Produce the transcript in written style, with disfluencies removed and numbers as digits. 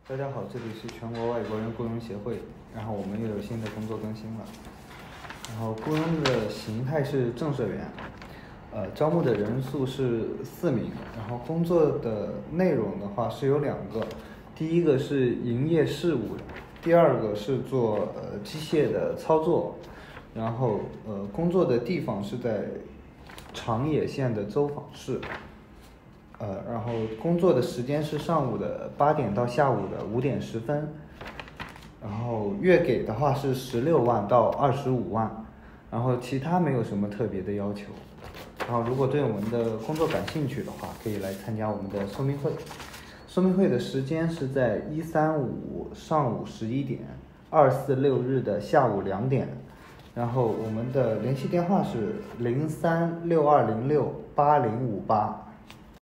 大家好，这里是全国外国人雇佣协会，然后我们又有新的工作更新了。然后雇佣的形态是正社员，招募的人数是4名，然后工作的内容的话是有2个，第一个是营业事务，第二个是做机械的操作，然后工作的地方是在长野县的走访市。然后工作的时间是上午的8点到下午的5点10分，然后月给的话是16万到25万，然后其他没有什么特别的要求。然后如果对我们的工作感兴趣的话，可以来参加我们的说明会。说明会的时间是在135上午11点，246日的下午2点。然后我们的联系电话是0362068058。